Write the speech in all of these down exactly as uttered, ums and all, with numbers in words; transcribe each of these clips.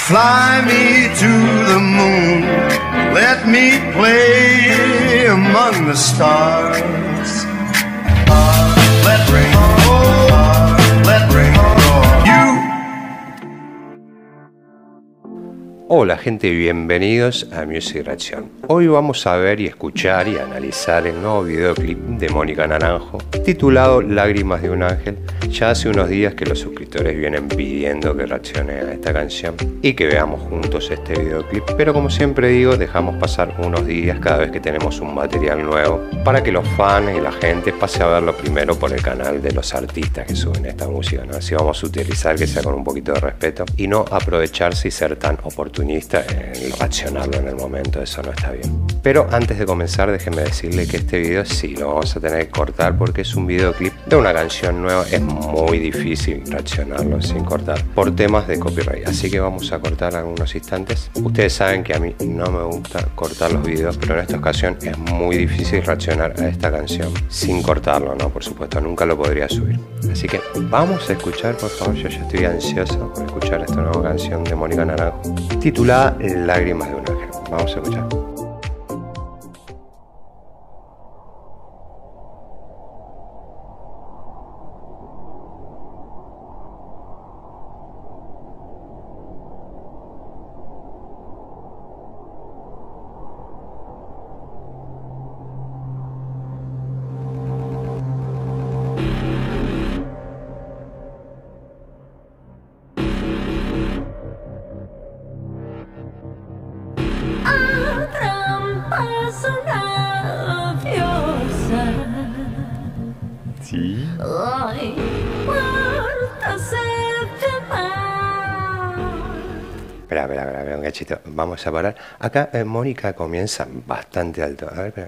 Fly me to the moon, let me play among the stars. Let rain roll, let rain roll. You. Hola gente, bienvenidos a Music Reacción. Hoy vamos a ver y escuchar y analizar el nuevo videoclip de Mónica Naranjo titulado Lágrimas de un ángel. Ya hace unos días que los suscriptores vienen pidiendo que reaccione a esta canción y que veamos juntos este videoclip, pero como siempre digo, dejamos pasar unos días cada vez que tenemos un material nuevo para que los fans y la gente pase a verlo primero por el canal de los artistas que suben esta música, ¿no? Así vamos a utilizar que sea con un poquito de respeto y no aprovecharse y ser tan oportunista en reaccionarlo en el momento. Eso no está bien. Pero antes de comenzar, déjenme decirle que este video sí lo vamos a tener que cortar porque es un videoclip de una canción nueva. Es muy difícil reaccionarlo sin cortar por temas de copyright, así que vamos a cortar algunos instantes. Ustedes saben que a mí no me gusta cortar los videos, pero en esta ocasión es muy difícil reaccionar a esta canción sin cortarlo, ¿no? Por supuesto, nunca lo podría subir. Así que vamos a escuchar, por favor. Yo ya estoy ansioso por escuchar esta nueva canción de Mónica Naranjo titulada Lágrimas de un ángel. Vamos a escuchar. Sí. Espera, espera, espera, espera, un cachito. Vamos a parar. Acá eh, Mónica comienza bastante alto. A ver, espera.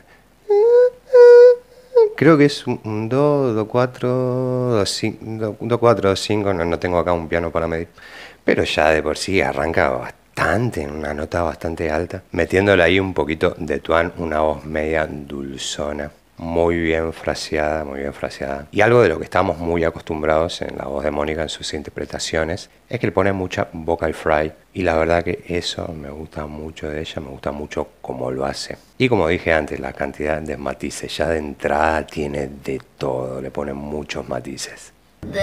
Creo que es un do, do cuatro, do cinco, do cuatro, do cinco. No, no tengo acá un piano para medir. Pero ya de por sí arranca bastante, en una nota bastante alta, metiéndole ahí un poquito de tuan, una voz media dulzona. Muy bien fraseada, muy bien fraseada. Y algo de lo que estamos muy acostumbrados en la voz de Mónica en sus interpretaciones es que le pone mucha vocal fry. Y la verdad que eso me gusta mucho de ella, me gusta mucho cómo lo hace. Y como dije antes, la cantidad de matices. Ya de entrada tiene de todo, le pone muchos matices. De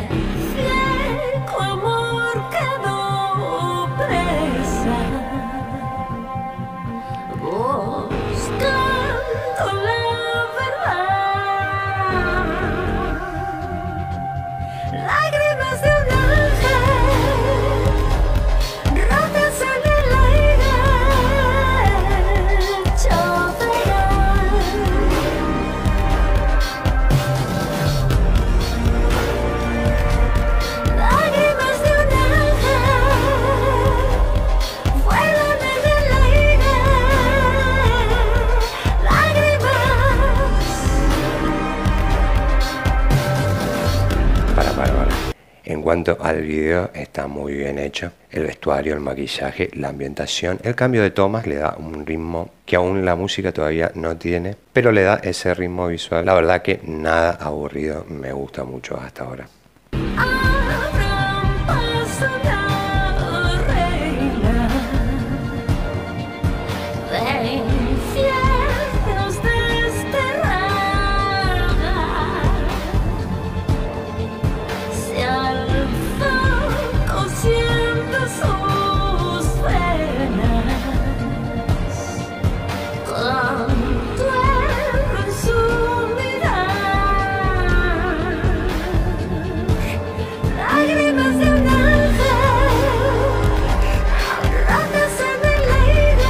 fiel amor quedó presa, buscando la verdad. Lágrimas de un ángel rotas en el aire, lloverán. Lágrimas de un ángel vuelan en el aire, lágrimas. Para, para, para. En cuanto al video, está muy bien hecho. El vestuario, el maquillaje, la ambientación, el cambio de tomas le da un ritmo que aún la música todavía no tiene, pero le da ese ritmo visual. La verdad que nada aburrido, me gusta mucho hasta ahora. Abran paso la reina de infiernos desterrada. Se alzó cosiendo sus venas, con duelo en su mirar. Lágrimas de un ángel rotas en el aire,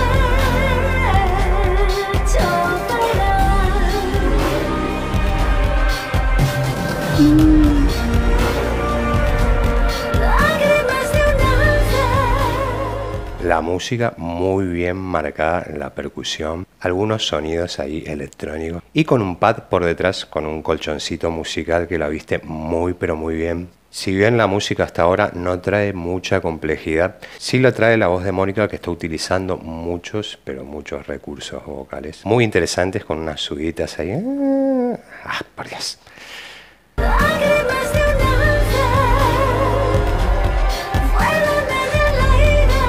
lloverán. Lágrimas de un ángel. La música muy bien marcada, la percusión, algunos sonidos ahí electrónicos y con un pad por detrás, con un colchoncito musical que la viste muy pero muy bien. Si bien la música hasta ahora no trae mucha complejidad, sí la trae la voz de Mónica, que está utilizando muchos, pero muchos recursos vocales muy interesantes con unas subidas ahí. ¡Ah, por Dios! Lágrimas de un ángel vuelan en el aire,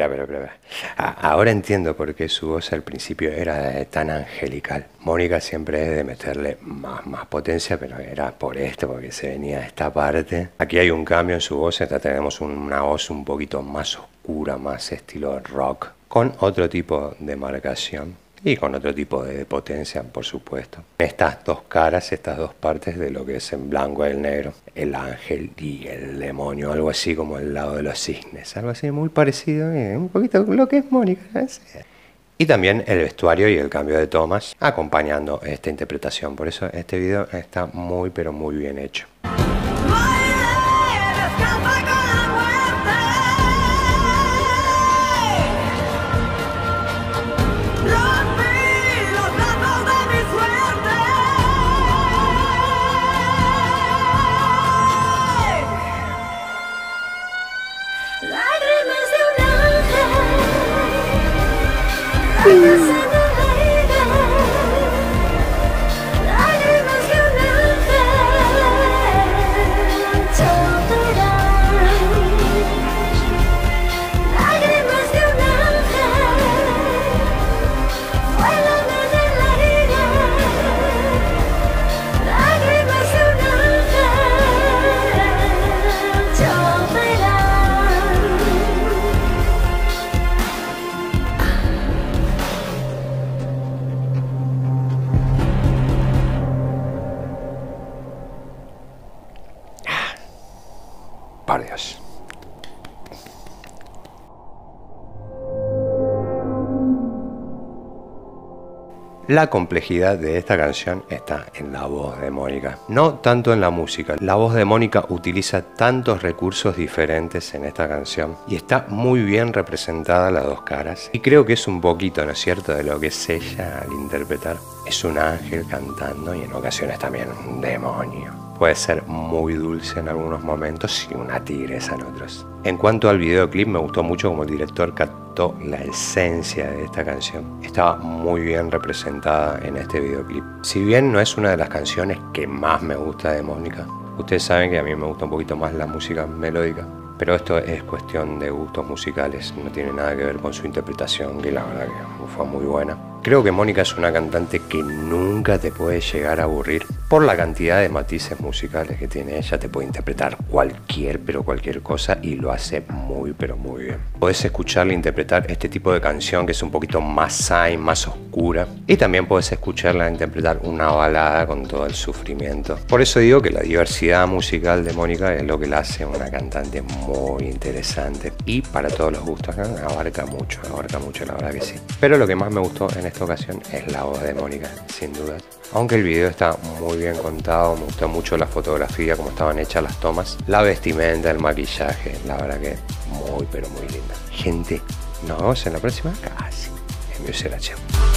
espera, espera, espera. Ah, ahora entiendo por qué su voz al principio era eh, tan angelical. Mónica siempre es de meterle más, más potencia, pero era por esto, porque se venía a esta parte. Aquí hay un cambio en su voz, esta tenemos una voz un poquito más oscura, más estilo rock, con otro tipo de marcación. Y con otro tipo de potencia, por supuesto. Estas dos caras, estas dos partes de lo que es en blanco y el negro. El ángel y el demonio, algo así como el lado de los cisnes. Algo así muy parecido, eh, un poquito lo que es Mónica. ¿eh? Y también el vestuario y el cambio de tomas acompañando esta interpretación. Por eso este video está muy pero muy bien hecho. Lágrimas de un ángel, lágrimas en el aire, lágrimas de un ángel, lloverán. Lágrimas de un ángel, vuelan en el aire, lágrimas de un ángel, lloverán. Por Dios. La complejidad de esta canción está en la voz de Mónica, no tanto en la música. La voz de Mónica utiliza tantos recursos diferentes en esta canción y está muy bien representada las dos caras. Y creo que es un poquito, ¿no es cierto?, de lo que es ella al interpretar. Es un ángel cantando y en ocasiones también un demonio. Puede ser muy dulce en algunos momentos y una tigresa en otros. En cuanto al videoclip, me gustó mucho como el director captó la esencia de esta canción. Estaba muy bien representada en este videoclip. Si bien no es una de las canciones que más me gusta de Mónica, ustedes saben que a mí me gusta un poquito más la música melódica, pero esto es cuestión de gustos musicales, no tiene nada que ver con su interpretación, que la verdad que fue muy buena. Creo que Mónica es una cantante que nunca te puede llegar a aburrir por la cantidad de matices musicales que tiene ella. Te puede interpretar cualquier, pero cualquier cosa y lo hace muy, pero muy bien. Podés escucharla interpretar este tipo de canción que es un poquito más zen, más oscura. Y también podés escucharla interpretar una balada con todo el sufrimiento. Por eso digo que la diversidad musical de Mónica es lo que la hace una cantante muy interesante. Y para todos los gustos, ¿no? Abarca mucho, abarca mucho, la verdad que sí. Pero lo que más me gustó en esta ocasión es la voz de Mónica, sin duda. Aunque el video está muy bien contado, me gustó mucho la fotografía, cómo estaban hechas las tomas, la vestimenta, el maquillaje, la verdad que muy pero muy linda. Gente, nos vemos en la próxima, casi, en Music Ración.